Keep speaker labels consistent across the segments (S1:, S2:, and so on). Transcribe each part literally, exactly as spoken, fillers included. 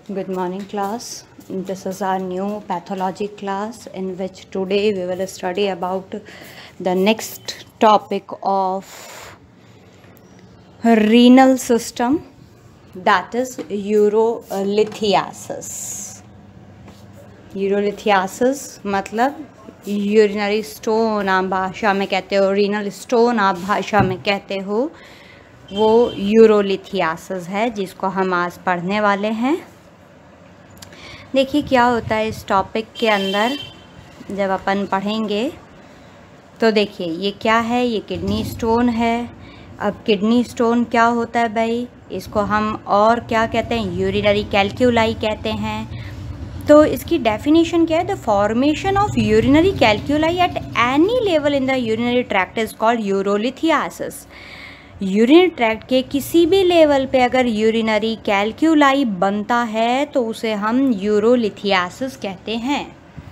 S1: Good morning, class. This is our new pathology class in which today we will study about the next topic of renal system, that is urolithiasis. Urolithiasis मतलब urinary stone आप भाषा में कहते हो, renal stone आप भाषा में कहते हो, वो यूरोलिथियासिस है जिसको हम आज पढ़ने वाले हैं। देखिए क्या होता है इस टॉपिक के अंदर जब अपन पढ़ेंगे तो देखिए ये क्या है, ये किडनी स्टोन है। अब किडनी स्टोन क्या होता है भाई, इसको हम और क्या कहते हैं, यूरिनरी कैल्क्यूलाई कहते हैं। तो इसकी डेफिनेशन क्या है, the formation of urinary calculi at any level in the urinary tract is called urolithiasis. Urinary tract के किसी भी लेवल पे अगर यूरिनरी कैल्क्यूलाई बनता है तो उसे हम यूरोलिथियासिस कहते हैं।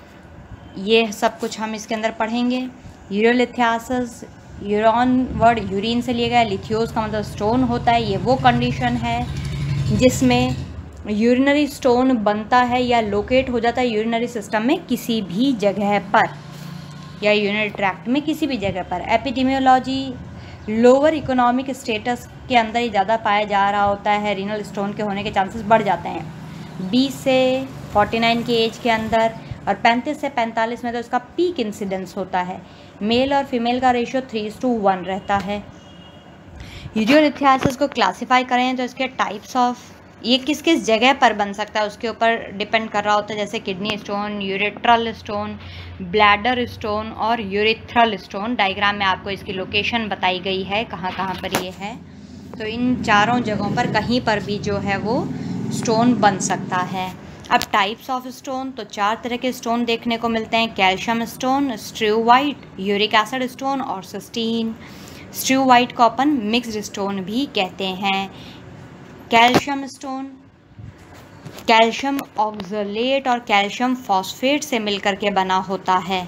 S1: ये सब कुछ हम इसके अंदर पढ़ेंगे। यूरोलिथियासिस, यूरोन वर्ड यूरिन से लिया गया, लिथियोस का मतलब स्टोन होता है। ये वो कंडीशन है जिसमें यूरिनरी स्टोन बनता है या लोकेट हो जाता है यूरिनरी सिस्टम में किसी भी जगह पर या यूरिनरी ट्रैक्ट में किसी भी जगह पर। एपिडेमियोलॉजी लोअर इकोनॉमिक स्टेटस के अंदर ही ज़्यादा पाया जा रहा होता है, रीनल स्टोन के होने के चांसेस बढ़ जाते हैं। बीस से उनचास की एज के अंदर और पैंतीस से पैंतालीस में तो इसका पीक इंसिडेंस होता है। मेल और फीमेल का रेशियो थ्री टू वन रहता है। यूरोलिथियासिस को क्लासीफाई करें तो इसके टाइप्स ऑफ, ये किस किस जगह पर बन सकता है उसके ऊपर डिपेंड कर रहा होता है, जैसे kidney stone, ureteral stone, bladder stone और यूरिथ्रल स्टोन। डायग्राम में आपको इसकी लोकेशन बताई गई है कहाँ कहाँ पर ये है। तो इन चारों जगहों पर कहीं पर भी जो है वो स्टोन बन सकता है। अब टाइप्स ऑफ स्टोन, तो चार तरह के स्टोन देखने को मिलते हैं, calcium stone, struvite, uric acid stone और सिस्टीन। स्ट्रूवाइट को अपन मिक्स्ड स्टोन भी कहते हैं। कैल्शियम स्टोन कैल्शियम ऑक्सलेट और कैल्शियम फॉस्फेट से मिलकर के बना होता है।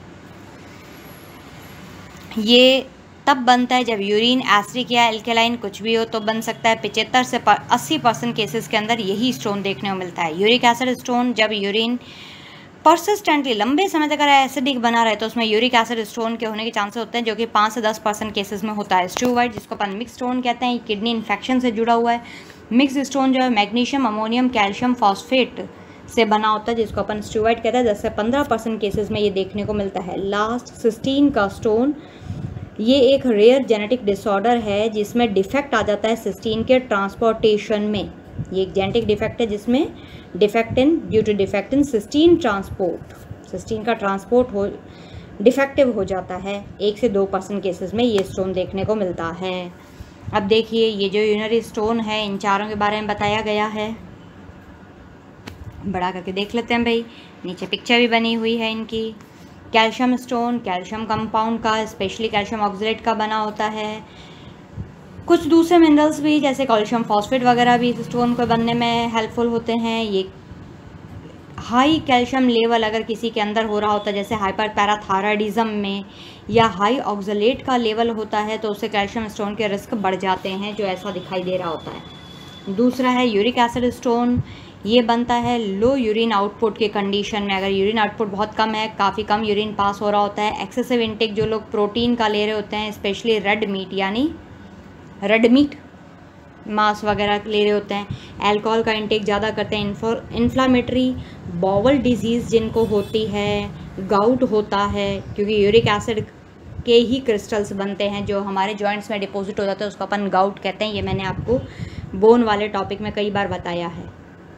S1: ये तब बनता है जब यूरिन एसिडिक या एल्केलाइन कुछ भी हो तो बन सकता है। पचहत्तर से अस्सी परसेंट केसेस के अंदर यही स्टोन देखने को मिलता है। यूरिक एसिड स्टोन, जब यूरिन परसिस्टेंटली लंबे समय तक अगर एसिडिक बना रहे तो उसमें यूरिक एसिड स्टोन के होने के चांसेस होते हैं, जो कि पाँच से दस परसेंट केसेस में होता है। स्ट्रूवाइट जिसको अपन मिक्स स्टोन कहते हैं, किडनी इन्फेक्शन से जुड़ा हुआ है। मिक्स स्टोन जो है मैग्नीशियम, अमोनियम, कैल्शियम फॉस्फेट से बना होता है जिसको अपन स्ट्रूवाइट कहते हैं। दस से पंद्रह परसेंट केसेस में ये देखने को मिलता है। लास्ट सिस्टीन का स्टोन, ये एक रेयर जेनेटिक डिसऑर्डर है जिसमें डिफेक्ट आ जाता है सिस्टीन के ट्रांसपोर्टेशन में। ये एक जेनेटिक डिफेक्ट है जिसमें defect in due to defect in cystine transport, cystine का ट्रांसपोर्ट हो डिफेक्टिव हो जाता है। एक से दो परसेंट केसेस में ये स्टोन देखने को मिलता है। अब देखिए ये जो यूरिनरी स्टोन है इन चारों के बारे में बताया गया है, बड़ा करके देख लेते हैं भाई। नीचे पिक्चर भी बनी हुई है इनकी। कैल्शियम स्टोन कैल्शियम कंपाउंड का, स्पेशली कैल्शियम ऑक्सलेट का बना होता है। कुछ दूसरे मिनरल्स भी जैसे कैल्शियम फॉस्फेट वगैरह भी स्टोन को बनने में हेल्पफुल होते हैं। ये हाई कैल्शियम लेवल अगर किसी के अंदर हो रहा होता है जैसे हाइपर पैराथायराइडिज्म में, या हाई ऑक्सलेट का लेवल होता है तो उससे कैल्शियम स्टोन के रिस्क बढ़ जाते हैं, जो ऐसा दिखाई दे रहा होता है। दूसरा है यूरिक एसिड स्टोन, ये बनता है लो यूरिन आउटपुट के कंडीशन में। अगर यूरिन आउटपुट बहुत कम है, काफ़ी कम यूरिन पास हो रहा होता है, एक्सेसिव इंटेक जो लोग प्रोटीन का ले रहे होते हैं, स्पेशली रेड मीट यानी रेड मीट मांस वगैरह ले रहे होते हैं, अल्कोहल का इंटेक ज़्यादा करते हैं, इन्फ्लामेटरी बॉवल डिजीज़ जिनको होती है, गाउट होता है क्योंकि यूरिक एसिड के ही क्रिस्टल्स बनते हैं जो हमारे जॉइंट्स में डिपॉजिट हो जाते हैं, उसको अपन गाउट कहते हैं। ये मैंने आपको बोन वाले टॉपिक में कई बार बताया है।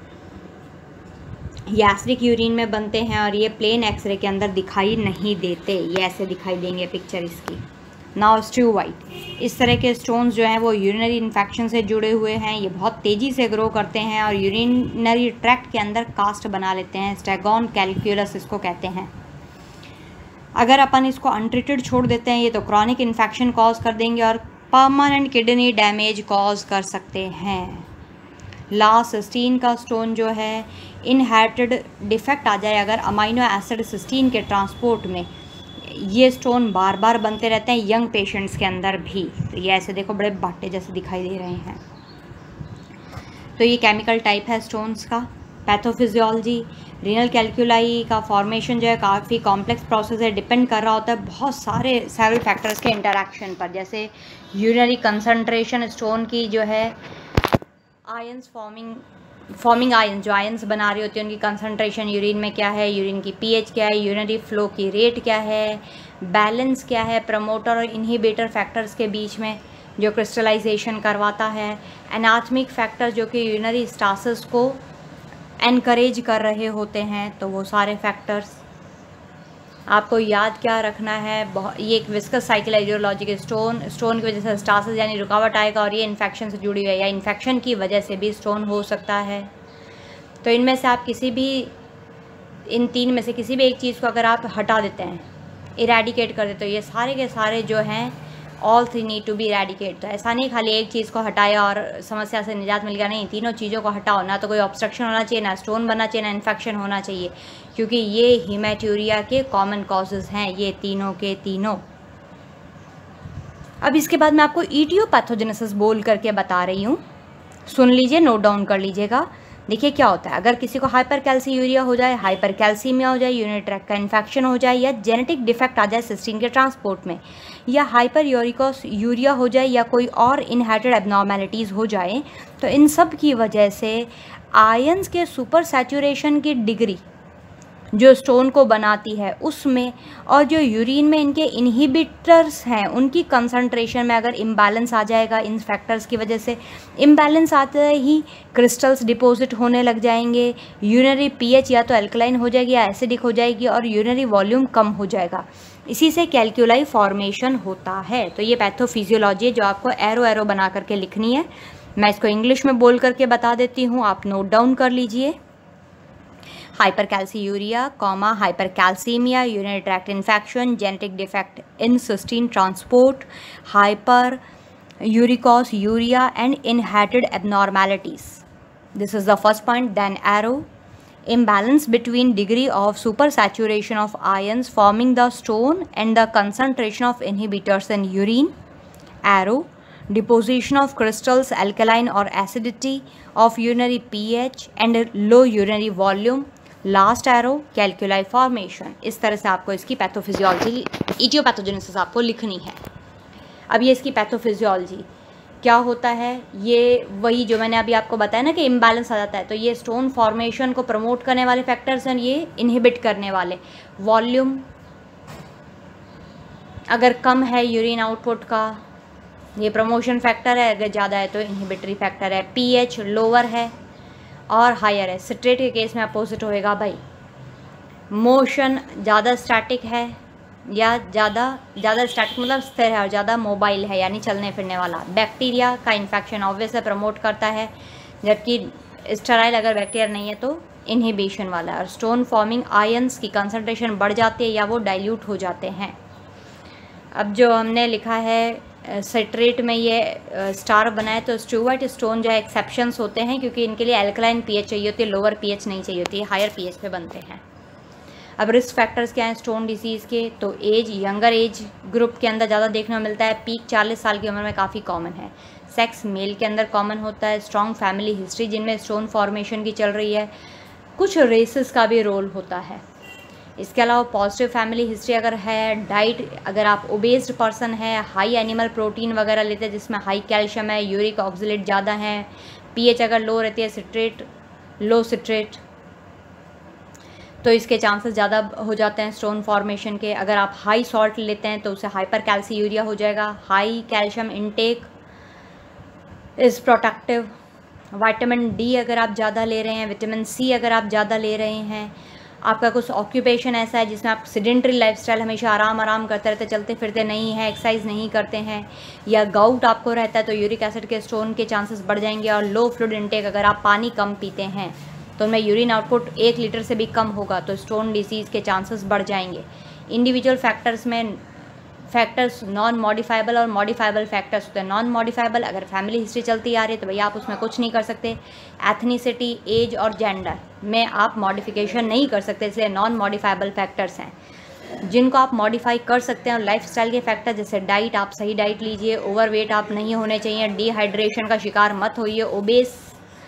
S1: ये एसिडिक यूरिन में बनते हैं और ये प्लेन एक्सरे के अंदर दिखाई नहीं देते, ये ऐसे दिखाई देंगे पिक्चर इसकी। नाउ स्ट्रूवाइट, इस तरह के स्टोन्स जो हैं वो यूरिनरी इन्फेक्शन से जुड़े हुए हैं। ये बहुत तेज़ी से ग्रो करते हैं और यूरिनरी ट्रैक्ट के अंदर कास्ट बना लेते हैं। स्टैगॉन कैल्क्यूलस इसको कहते हैं। अगर अपन इसको अनट्रीटेड छोड़ देते हैं ये तो क्रॉनिक इन्फेक्शन कॉज कर देंगे और परमानेंट किडनी डैमेज कॉज कर सकते हैं। लास्ट सिस्टीन का स्टोन जो है, इनहेरिटेड डिफेक्ट आ जाए अगर अमाइनो एसिड सिस्टीन के ट्रांसपोर्ट में, ये स्टोन बार बार बनते रहते हैं यंग पेशेंट्स के अंदर भी। तो ये ऐसे देखो बड़े बाटे जैसे दिखाई दे रहे हैं। तो ये केमिकल टाइप है स्टोन्स का। पैथोफिजियोलॉजी, रीनल कैल्कुलाई का फॉर्मेशन जो है काफ़ी कॉम्प्लेक्स प्रोसेस है, डिपेंड कर रहा होता है बहुत सारे सेवरल फैक्टर्स के इंटरैक्शन पर, जैसे यूरिनरी कंसंट्रेशन स्टोन की जो है, आयंस फॉर्मिंग फॉर्मिंग आयंस जो आयंस बना रही होती है उनकी कंसंट्रेशन यूरिन में क्या है, यूरिन की पीएच क्या है, यूरिनरी फ्लो की रेट क्या है, बैलेंस क्या है प्रमोटर और इनहिबिटर फैक्टर्स के बीच में जो क्रिस्टलाइजेशन करवाता है, एनाटॉमिक फैक्टर जो कि यूरिनरी स्टासिस को एनकरेज कर रहे होते हैं। तो वो सारे फैक्टर्स आपको याद क्या रखना है, ये एक विस्कस साइकिल है यूरोलॉजिक स्टोन, स्टोन की वजह से स्टासिस यानी रुकावट आएगा और ये इन्फेक्शन से जुड़ी हुई है या इन्फेक्शन की वजह से भी स्टोन हो सकता है। तो इनमें से आप किसी भी इन तीन में से किसी भी एक चीज़ को अगर आप हटा देते हैं, इरेडिकेट कर देते हो, ये सारे के सारे जो हैं all three need to be eradicate. तो ऐसा नहीं खाली एक चीज़ को हटाया और समस्या से निजात मिल गया, नहीं, तीनों चीज़ों को हटाओ, ना तो कोई ऑब्स्ट्रक्शन होना चाहिए, ना स्टोन बनना चाहिए, ना इन्फेक्शन होना चाहिए, क्योंकि ये हीमेटूरिया के कॉमन कॉजेज़ हैं ये तीनों के तीनों। अब इसके बाद मैं आपको ईटियोपैथोजेनेसिस बोल करके बता रही हूँ, सुन लीजिए, नोट डाउन कर लीजिएगा। देखिए क्या होता है, अगर किसी को हाइपर कैल्सीयूरिया हो जाए, हाइपर कैल्सीमिया हो जाए, यूरिनरी ट्रैक्ट का इन्फेक्शन हो जाए, या जेनेटिक डिफेक्ट आ जाए सिस्टीन के ट्रांसपोर्ट में, या हाइपर यूरिकोस यूरिया हो जाए, या कोई और इनहेरिटेड एबनॉर्मेलिटीज़ हो जाए, तो इन सब की वजह से आयंस के सुपर सैचुरेशन की डिग्री जो स्टोन को बनाती है उसमें, और जो यूरिन में इनके इनहिबिटर्स हैं उनकी कंसंट्रेशन में अगर इम्बैलेंस आ जाएगा, इन फैक्टर्स की वजह से इम्बैलेंस आते ही क्रिस्टल्स डिपॉजिट होने लग जाएंगे, यूरिनरी पीएच या तो अल्कलाइन हो जाएगी या एसिडिक हो जाएगी, और यूरिनरी वॉल्यूम कम हो जाएगा। इसी से कैल्कुलाई फॉर्मेशन होता है। तो ये पैथोफिजियोलॉजी है जो आपको एरो एरो बना करके लिखनी है। मैं इसको इंग्लिश में बोल करके बता देती हूँ, आप नोट डाउन कर लीजिए। hypercalciuria, comma, hypercalcemia, urinary tract infection, genetic defect in cystine transport, hyperuricose urea, and inherited abnormalities. This is the first point. Then arrow, imbalance between degree of supersaturation of ions forming the stone and the concentration of inhibitors in urine. Arrow, deposition of crystals, alkaline or acidity of urinary pH and low urinary volume. Last arrow, calculi formation. इस तरह से आपको इसकी pathophysiology, ईटियोपैथोजेनेसिस आपको लिखनी है। अब ये इसकी पैथोफिजियोलॉजी क्या होता है, ये वही जो मैंने अभी आपको बताया ना कि इम्बैलेंस आ जाता है, तो ये स्टोन फॉर्मेशन को प्रमोट करने वाले फैक्टर्स हैं, ये इनहिबिट करने वाले। वॉल्यूम अगर कम है यूरिन आउटपुट का, ये प्रमोशन फैक्टर है, अगर ज़्यादा है तो इनहिबिटरी फैक्टर है। पीएच लोअर है और हायर है, सिट्रेट के केस में अपोजिट होएगा भाई। मोशन ज़्यादा स्टैटिक है या ज़्यादा ज़्यादा स्टैटिक मतलब स्थिर है और ज़्यादा मोबाइल है यानी चलने फिरने वाला। बैक्टीरिया का इन्फेक्शन ऑब्वियसली प्रमोट करता है, जबकि स्टेराइल अगर बैक्टीरिया नहीं है तो इनहिबिशन वाला है। और स्टोन फॉर्मिंग आयंस की कंसंट्रेशन बढ़ जाती है या वो डाइल्यूट हो जाते हैं। अब जो हमने लिखा है सिट्रेट में ये स्टार बनाए, तो स्टूवर्ट स्टोन जो है एक्सेप्शंस होते हैं क्योंकि इनके लिए एल्कलाइन पीएच चाहिए होती है, लोअर पीएच नहीं चाहिए होती है, हायर पीएच पे बनते हैं। अब रिस्क फैक्टर्स क्या हैं स्टोन डिसीज़ के, तो एज, यंगर एज ग्रुप के अंदर ज़्यादा देखने को मिलता है, पीक चालीस साल की उम्र में काफ़ी कॉमन है। सेक्स मेल के अंदर कॉमन होता है। स्ट्रॉन्ग फैमिली हिस्ट्री जिनमें स्टोन फॉर्मेशन की चल रही है। कुछ रेसेस का भी रोल होता है। इसके अलावा पॉजिटिव फैमिली हिस्ट्री अगर है, डाइट अगर आप ओबेस्ड पर्सन है, हाई एनिमल प्रोटीन वगैरह लेते हैं जिसमें हाई कैल्शियम है, यूरिक ऑक्सीलेट ज़्यादा है, पीएच अगर लो रहती है, सिट्रेट लो सिट्रेट, तो इसके चांसेस ज़्यादा हो जाते हैं स्टोन फॉर्मेशन के। अगर आप हाई सॉल्ट लेते हैं तो उससे हाइपर कैल्सीयूरिया हो जाएगा। High calcium intake is protective. Vitamin D अगर आप ज़्यादा ले रहे हैं, विटामिन सी अगर आप ज़्यादा ले रहे हैं, आपका कुछ ऑक्यूपेशन ऐसा है जिसमें आप सीडेंटरी लाइफस्टाइल, हमेशा आराम आराम करते रहते, चलते फिरते नहीं हैं, एक्सरसाइज नहीं करते हैं, या गाउट आपको रहता है, तो यूरिक एसिड के स्टोन के चांसेस बढ़ जाएंगे। और लो फ्लूइड इनटेक, अगर आप पानी कम पीते हैं तो उनमें यूरिन आउटपुट एक लीटर से भी कम होगा, तो स्टोन डिसीज़ के चांसेस बढ़ जाएंगे। इंडिविजुअल फैक्टर्स में फैक्टर्स नॉन मॉडिफाइबल और मॉडिफाइबल फैक्टर्स होते हैं। नॉन मॉडिफाइबल अगर फैमिली हिस्ट्री चलती आ रही है तो भैया आप उसमें कुछ नहीं कर सकते। एथनिसिटी, एज और जेंडर में आप मॉडिफिकेशन नहीं कर सकते, इसलिए नॉन मॉडिफाइबल फैक्टर्स हैं। जिनको आप मॉडिफाई कर सकते हैं और लाइफ स्टाइल के फैक्टर जैसे डाइट, आप सही डाइट लीजिए, ओवरवेट आप नहीं होने चाहिए, डिहाइड्रेशन का शिकार मत होइए, ओबेस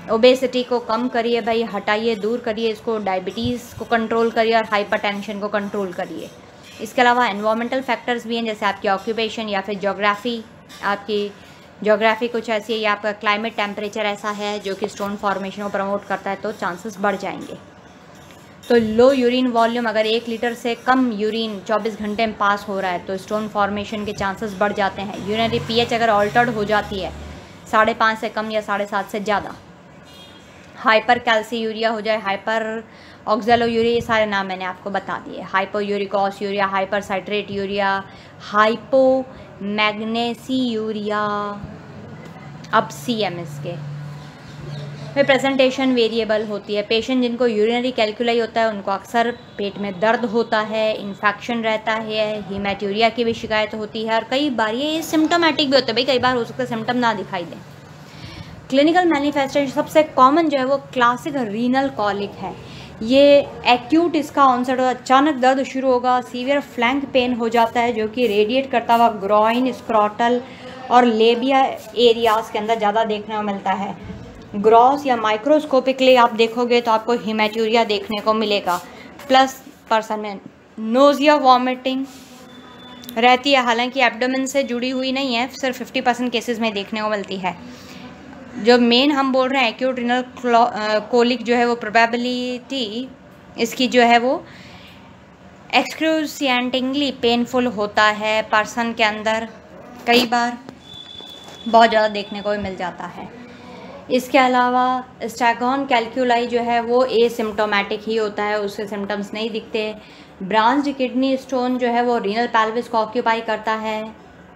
S1: ओबेसिटी को कम करिए भाई, हटाइए, दूर करिए इसको, डायबिटीज़ को कंट्रोल करिए और हाइपरटेंशन को कंट्रोल करिए। इसके अलावा एनवायरमेंटल फैक्टर्स भी हैं, जैसे आपकी ऑक्यूपेशन या फिर जोग्राफ़ी, आपकी जोग्राफ़ी कुछ ऐसी है या आपका क्लाइमेट टेम्परेचर ऐसा है जो कि स्टोन फॉर्मेशन को प्रमोट करता है, तो चांसेस बढ़ जाएंगे। तो लो यूरिन वॉल्यूम, अगर एक लीटर से कम यूरिन चौबीस घंटे में पास हो रहा है तो स्टोन फॉर्मेशन के चांसेस बढ़ जाते हैं। यूरिनरी पीएच अगर ऑल्टर्ड हो जाती है साढ़े पाँच से कम या साढ़े सात से ज़्यादा, हाइपर कैल्सीयूरिया हो जाए, हाइपर ऑक्जेलोयूरिया, ये सारे नाम मैंने आपको बता दिए। Hypouricosuria, hypercitraturia, hypomagnesiuria, अब सी एम इसके में प्रेजेंटेशन वेरिएबल होती है। पेशेंट जिनको यूरिनरी कैल्कुलाई होता है उनको अक्सर पेट में दर्द होता है, इन्फेक्शन रहता है, हीमेटूरिया की भी शिकायत होती है और कई बार ये सिम्टोमेटिक भी होते हैं। भाई कई बार हो सकता है सिम्टम ना दिखाई दें। क्लिनिकल मैनिफेस्टेशन सबसे कॉमन जो है वो क्लासिक रीनल कॉलिक है। ये एक्यूट इसका ऑनसेट होगा, अचानक दर्द शुरू होगा, सीवियर फ्लैंक पेन हो जाता है जो कि रेडिएट करता हुआ ग्रॉइन, स्क्रॉटल और लेबिया एरियाज़ के अंदर ज़्यादा देखने को मिलता है। ग्रॉस या माइक्रोस्कोपिकली आप देखोगे तो आपको हीमेटूरिया देखने को मिलेगा, प्लस पर्सन में नोजिया, वॉमिटिंग रहती है, हालांकि एब्डोमेन से जुड़ी हुई नहीं है, सिर्फ फिफ्टी परसेंट केसेस में देखने को मिलती है। जो मेन हम बोल रहे हैं एक्यूट रीनल कोलिक जो है वो प्रोबेबिलिटी इसकी जो है वो एक्सक्रूशिएटिंगली पेनफुल होता है पर्सन के अंदर, कई बार बहुत ज़्यादा देखने को भी मिल जाता है। इसके अलावा स्टैगॉन कैल्कुलाई जो है वो एसिम्प्टोमेटिक ही होता है, उसके सिम्टम्स नहीं दिखते। ब्रांच्ड किडनी स्टोन जो है वो रीनल पेल्विस को ऑक्यूपाई करता है।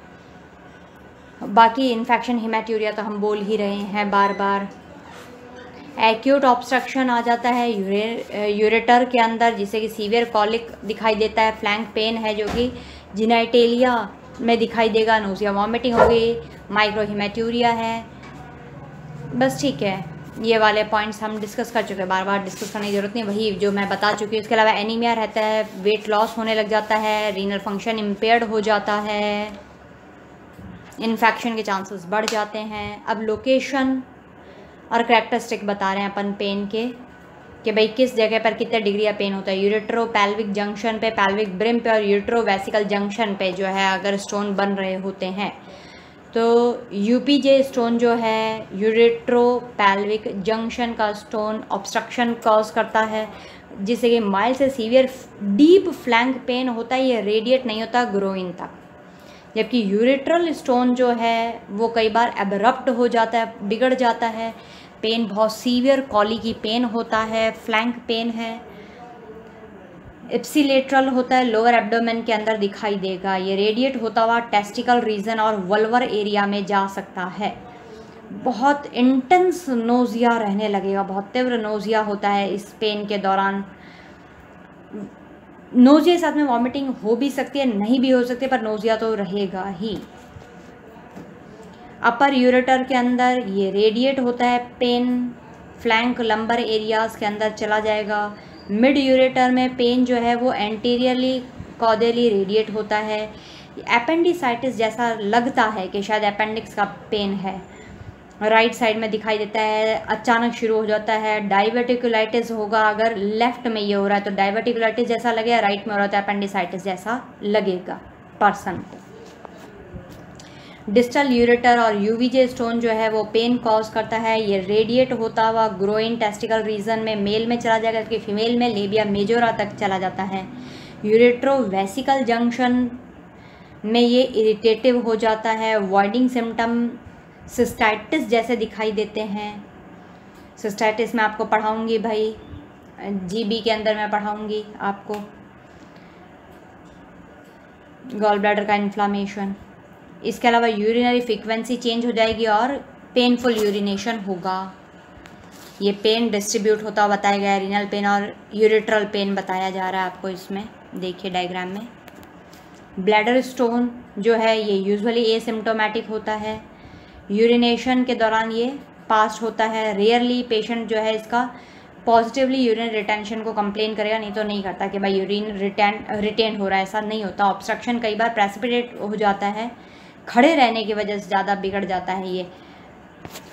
S1: बाकी इन्फेक्शन, हीमेटूरिया तो हम बोल ही रहे हैं बार बार। एक्यूट ऑब्स्ट्रक्शन आ जाता है यूरे यूरेटर के अंदर, जिससे कि सीवियर कॉलिक दिखाई देता है, फ्लैंक पेन है जो कि जिनाइटेलिया में दिखाई देगा, नोजिया, वॉमिटिंग होगी, माइक्रो हीमेटूरिया है। बस ठीक है, ये वाले पॉइंट्स हम डिस्कस कर चुके हैं, बार बार डिस्कस करने की ज़रूरत नहीं, वही जो मैं बता चुकी हूँ। इसके अलावा एनीमिया रहता है, वेट लॉस होने लग जाता है, रीनल फंक्शन इम्पेयर्ड हो जाता है, इन्फेक्शन के चांसेस बढ़ जाते हैं। अब लोकेशन और करैक्टरिस्टिक बता रहे हैं अपन पेन के कि भाई किस जगह पर कितने डिग्री का पेन होता है। यूरेट्रो पैल्विक जंक्शन पे, पैल्विक ब्रिम पे और यूरेट्रो वेसिकल जंक्शन पे जो है अगर स्टोन बन रहे होते हैं तो यूपीजे स्टोन जो है यूरेट्रो पैल्विक जंक्शन का स्टोन ऑब्स्ट्रक्शन कॉज करता है, जिससे कि माइल्ड से सीवियर डीप फ्लैंक पेन होता है, ये रेडिएट नहीं होता ग्रोइन तक। जबकि यूरेट्रल स्टोन जो है वो कई बार एब्रप्ट हो जाता है, बिगड़ जाता है, पेन बहुत सीवियर कॉली की पेन होता है, फ्लैंक पेन है, इप्सिलेटरल होता है, लोअर एब्डोमेन के अंदर दिखाई देगा, ये रेडिएट होता हुआ टेस्टिकल रीजन और वल्वर एरिया में जा सकता है। बहुत इंटेंस नोजिया रहने लगेगा, बहुत तीव्र नोजिया होता है इस पेन के दौरान। नोजिया के साथ में वॉमिटिंग हो भी सकती है, नहीं भी हो सकती है, पर नोजिया तो रहेगा ही। अपर यूरेटर के अंदर ये रेडिएट होता है पेन, फ्लैंक लंबर एरियाज़ के अंदर चला जाएगा। मिड यूरेटर में पेन जो है वो एंटीरियरली कॉर्डियली रेडिएट होता है। एपेंडिसाइटिस जैसा लगता है कि शायद अपेंडिक्स का पेन है, राइट साइड में दिखाई देता है, अचानक शुरू हो जाता है। डाइवर्टिकुलाइटिस होगा, अगर लेफ्ट में ये हो रहा है तो डाइवर्टिकुलाइटिस जैसा लगेगा, राइट में हो रहा है तो अपेंडिसाइटिस जैसा लगेगा पर्सन को। डिस्टल यूरेटर और यूवीजे स्टोन जो है वो पेन कॉज करता है, ये रेडिएट होता हुआ ग्रोइन टेस्टिकल रीजन में मेल में चला जाएगा, जबकि फीमेल में लेबिया मेजोरा तक चला जाता है। यूरेट्रो वेसिकल जंक्शन में ये इरिटेटिव हो जाता है, वॉइडिंग सिम्टम सिस्टाइटिस जैसे दिखाई देते हैं। सिस्टाइटिस मैं आपको पढ़ाऊंगी भाई, जीबी के अंदर मैं पढ़ाऊंगी आपको। गॉल ब्लैडर का इन्फ्लामेशन, इसके अलावा यूरिनरी फ्रीक्वेंसी चेंज हो जाएगी और पेनफुल यूरिनेशन होगा। ये पेन डिस्ट्रीब्यूट होता हुआ बताया गया है, रीनल पेन और यूरेट्रल पेन बताया जा रहा है आपको इसमें, देखिए डायग्राम में। ब्लैडर स्टोन जो है ये यूजुअली एसिम्प्टोमेटिक होता है, यूरिनेशन के दौरान ये पास्ट होता है। रेयरली पेशेंट जो है इसका पॉजिटिवली यूरिन रिटेंशन को कंप्लेन करेगा, नहीं तो नहीं करता कि भाई यूरिन रिटेन रिटेन हो रहा है, ऐसा नहीं होता। ऑब्स्ट्रक्शन कई बार प्रेसिपिटेट हो जाता है, खड़े रहने की वजह से ज़्यादा बिगड़ जाता है ये।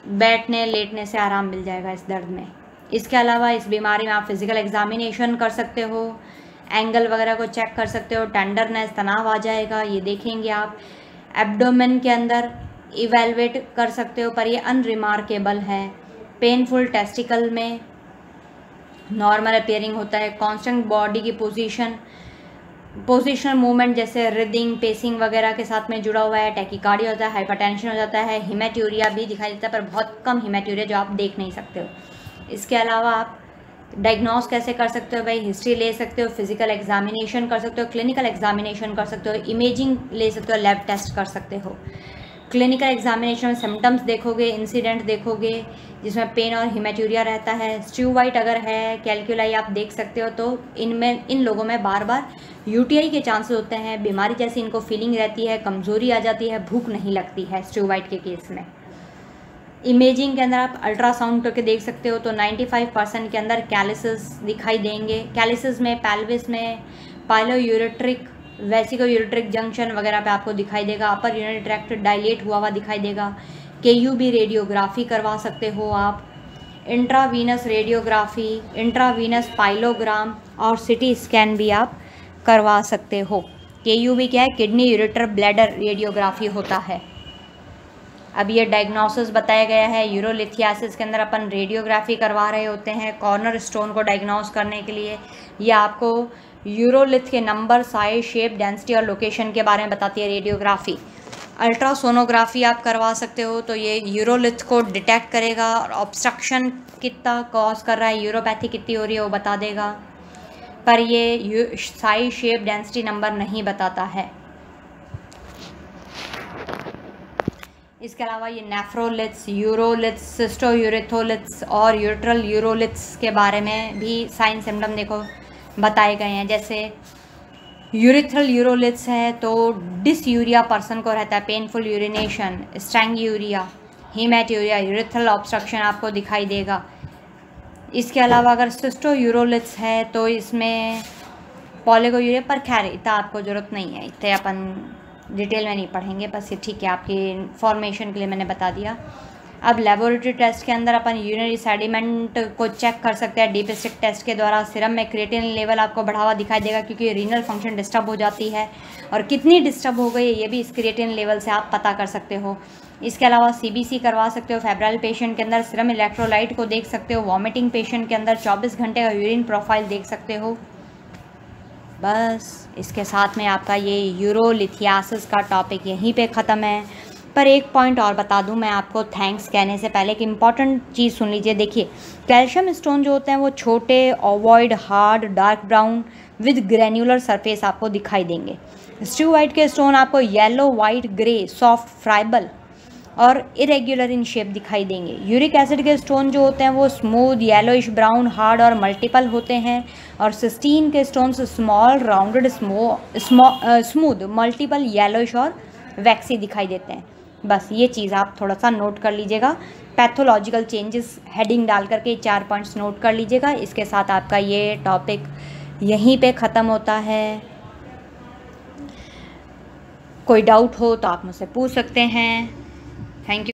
S1: बैठने लेटने से आराम मिल जाएगा इस दर्द में। इसके अलावा इस बीमारी में आप फिज़िकल एग्जामिनेशन कर सकते हो, एंगल वगैरह को चेक कर सकते हो, टेंडरनेस तनाव आ जाएगा ये देखेंगे आप। एब्डोमेन के अंदर इवेलुएट कर सकते हो, पर ये अनरिमार्केबल है। पेनफुल टेस्टिकल में नॉर्मल अपियरिंग होता है। कांस्टेंट बॉडी की पोजीशन पोजिशनल मूवमेंट जैसे रिदिंग पेसिंग वगैरह के साथ में जुड़ा हुआ है। टैकीकार्डिया होता है, हाइपरटेंशन हो जाता है, हिमेट्यूरिया भी दिखाई देता है, पर बहुत कम हिमेट्यूरिया जो आप देख नहीं सकते हो। इसके अलावा आप डायग्नोस कैसे कर सकते हो भाई, हिस्ट्री ले सकते हो, फिजिकल एग्जामिनेशन कर सकते हो, क्लिनिकल एग्जामिनेशन कर सकते हो, इमेजिंग ले सकते हो, लैब टेस्ट कर सकते हो। क्लिनिकल एग्जामिनेशन में सिम्टम्स देखोगे, इंसिडेंट देखोगे जिसमें पेन और हिमेट्यूरिया रहता है। स्ट्यू वाइट अगर है, कैलकुलाई आप देख सकते हो, तो इनमें इन लोगों में बार बार यूटीआई के चांसेस होते हैं। बीमारी जैसी इनको फीलिंग रहती है, कमज़ोरी आ जाती है, भूख नहीं लगती है स्ट्यू वाइट के केस में। इमेजिंग के अंदर आप अल्ट्रासाउंड करके देख सकते हो तो पचानवे परसेंट के अंदर कैलिसिस दिखाई देंगे। कैलिसिस में पेल्विस में पाइलोयूरेट्रिक वेसिको यूरेट्रिक जंक्शन वगैरह पे आपको दिखाई देगा। अपर यूरिनरी ट्रैक्ट डायलेट हुआ हुआ दिखाई देगा। केयूबी रेडियोग्राफी करवा सकते हो आप, इंट्रावीनस रेडियोग्राफी, इंट्रावीनस पाइलोग्राम और सिटी स्कैन भी आप करवा सकते हो। केयूबी क्या है, किडनी यूरेटर ब्लैडर रेडियोग्राफी होता है। अब ये डायग्नोसिस बताया गया है। यूरोलिथियासिस के अंदर अपन रेडियोग्राफी करवा रहे होते हैं कॉर्नर स्टोन को डायग्नोस करने के लिए। ये आपको यूरोलिथ के नंबर, साइज, शेप, डेंसिटी और लोकेशन के बारे में बताती है रेडियोग्राफी। अल्ट्रासोनोग्राफी आप करवा सकते हो तो ये यूरोलिथ को डिटेक्ट करेगा और ऑब्स्ट्रक्शन कितना कॉज कर रहा है, यूरोपैथी कितनी हो रही है वो बता देगा, पर ये साइज, शेप, डेंसिटी, नंबर नहीं बताता है। इसके अलावा ये नेफ्रोलिथ्स, यूरोलिथ्स, सिस्टोयूरेथोलिथ्स और यूट्रल यूरोलिथ्स के बारे में भी साइन सिम्टम देखो बताए गए हैं। जैसे यूरिथ्रल यूरोलिथ्स है तो डिसयूरिया पर्सन को रहता है, painful urination, stranguria, haematuria, urethral obstruction आपको दिखाई देगा। इसके अलावा अगर सिस्टोयूरोलिथ्स है तो इसमें पॉलीगोयूरिया, पर खैर इतना आपको ज़रूरत नहीं है, इतने अपन डिटेल में नहीं पढ़ेंगे, बस ये ठीक है आपकी इन्फॉर्मेशन के लिए मैंने बता दिया। अब लेबोरेटरी टेस्ट के अंदर अपन यूरिनरी सेडिमेंट को चेक कर सकते हैं डीप स्टिक टेस्ट के द्वारा। सीरम में क्रिएटिनिन लेवल आपको बढ़ा हुआ दिखाई देगा क्योंकि रीनल फंक्शन डिस्टर्ब हो जाती है, और कितनी डिस्टर्ब हो गई ये भी इस क्रिएटिनिन लेवल से आप पता कर सकते हो। इसके अलावा सीबीसी करवा सकते हो। फेब्राइल पेशेंट के अंदर सीरम इलेक्ट्रोलाइट को देख सकते हो। वॉमिटिंग पेशेंट के अंदर चौबीस घंटे का यूरिन प्रोफाइल देख सकते हो। बस इसके साथ में आपका ये यूरोलिथियासिस का टॉपिक यहीं पे ख़त्म है। पर एक पॉइंट और बता दूं मैं आपको थैंक्स कहने से पहले, कि इम्पॉर्टेंट चीज़ सुन लीजिए। देखिए, कैल्शियम स्टोन जो होते हैं वो छोटे, ovoid, hard, dark brown with granular surface आपको दिखाई देंगे। स्ट्यू वाइट के स्टोन आपको yellow, white, grey, soft, friable और इरेग्युलर इन शेप दिखाई देंगे। यूरिक एसिड के स्टोन जो होते हैं वो स्मूथ, येलोइश ब्राउन, हार्ड और मल्टीपल होते हैं। और सिस्टीन के stones small, rounded, smooth, multiple, yellowish और वैक्सी दिखाई देते हैं। बस ये चीज़ आप थोड़ा सा नोट कर लीजिएगा। पैथोलॉजिकल चेंजेस हेडिंग डाल करके चार पॉइंट्स नोट कर लीजिएगा। इसके साथ आपका ये टॉपिक यहीं पे ख़त्म होता है। कोई डाउट हो तो आप मुझसे पूछ सकते हैं। Thank you.